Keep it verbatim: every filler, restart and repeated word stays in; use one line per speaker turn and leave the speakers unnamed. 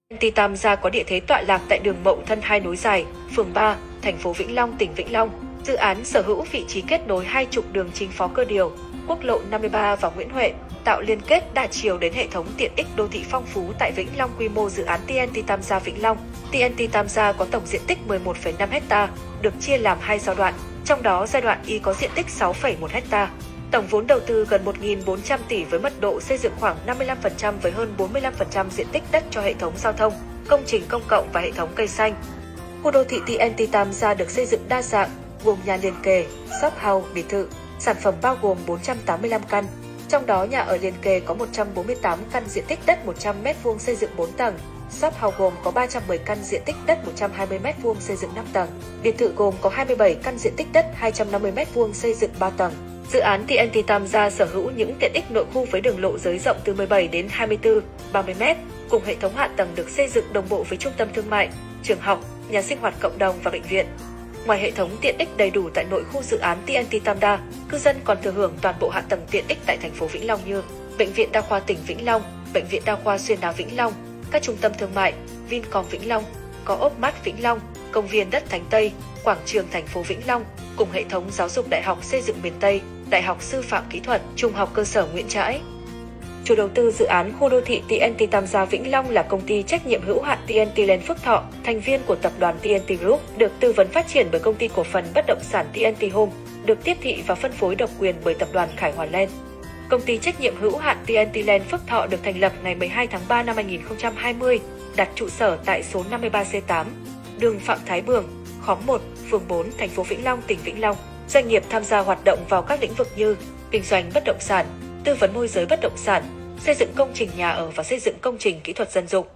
tê en tê Tam Gia có địa thế tọa lạc tại đường Mậu Thân hai nối dài, phường ba, thành phố Vĩnh Long, tỉnh Vĩnh Long. Dự án sở hữu vị trí kết nối hai trục đường chính Phó Cơ Điều, quốc lộ năm mươi ba và Nguyễn Huệ, tạo liên kết đa chiều đến hệ thống tiện ích đô thị phong phú tại Vĩnh Long. Quy mô dự án tê en tê Tam Gia Vĩnh Long. tê en tê Tam Gia có tổng diện tích mười một phẩy năm héc ta, được chia làm hai giai đoạn, trong đó giai đoạn Y có diện tích sáu phẩy một héc ta. Tổng vốn đầu tư gần một nghìn bốn trăm tỷ với mật độ xây dựng khoảng năm mươi lăm phần trăm với hơn bốn mươi lăm phần trăm diện tích đất cho hệ thống giao thông, công trình công cộng và hệ thống cây xanh. Khu đô thị tê en tê Tam Gia được xây dựng đa dạng, gồm nhà liền kề, shop house, biệt thự. Sản phẩm bao gồm bốn trăm tám mươi lăm căn, trong đó nhà ở liền kề có một trăm bốn mươi tám căn, diện tích đất một trăm mét vuông, xây dựng bốn tầng. Shop house gồm có ba trăm mười căn, diện tích đất một trăm hai mươi mét vuông, xây dựng năm tầng. Biệt thự gồm có hai mươi bảy căn, diện tích đất hai trăm năm mươi mét vuông, xây dựng ba tầng. Dự án tê en tê Tam Gia sở hữu những tiện ích nội khu với đường lộ giới rộng từ mười bảy đến hai mươi tư, ba mươi mét, cùng hệ thống hạ tầng được xây dựng đồng bộ với trung tâm thương mại, trường học, nhà sinh hoạt cộng đồng và bệnh viện. Ngoài hệ thống tiện ích đầy đủ tại nội khu dự án tê en tê Tam Đa, cư dân còn thừa hưởng toàn bộ hạ tầng tiện ích tại thành phố Vĩnh Long như Bệnh viện Đa khoa tỉnh Vĩnh Long, Bệnh viện Đa khoa Xuyên Á Vĩnh Long, các trung tâm thương mại, Vincom Vĩnh Long, Co-op Mart Vĩnh Long, công viên đất Thánh Tây, quảng trường thành phố Vĩnh Long, cùng hệ thống giáo dục Đại học Xây dựng miền Tây, Đại học Sư phạm Kỹ thuật, Trung học cơ sở Nguyễn Trãi. Chủ đầu tư dự án khu đô thị tê en tê Tam Gia Vĩnh Long là công ty trách nhiệm hữu hạn tê en tê Land Phước Thọ, thành viên của tập đoàn tê en tê Group, được tư vấn phát triển bởi công ty cổ phần bất động sản tê en tê Home, được tiếp thị và phân phối độc quyền bởi tập đoàn Khải Hoàn Land. Công ty trách nhiệm hữu hạn tê en tê Land Phước Thọ được thành lập ngày mười hai tháng ba năm hai nghìn không trăm hai mươi, đặt trụ sở tại số năm mươi ba C tám, đường Phạm Thái Bường, khóm một, phường bốn, thành phố Vĩnh Long, tỉnh Vĩnh Long. Doanh nghiệp tham gia hoạt động vào các lĩnh vực như kinh doanh bất động sản, tư vấn môi giới bất động sản, xây dựng công trình nhà ở và xây dựng công trình kỹ thuật dân dụng.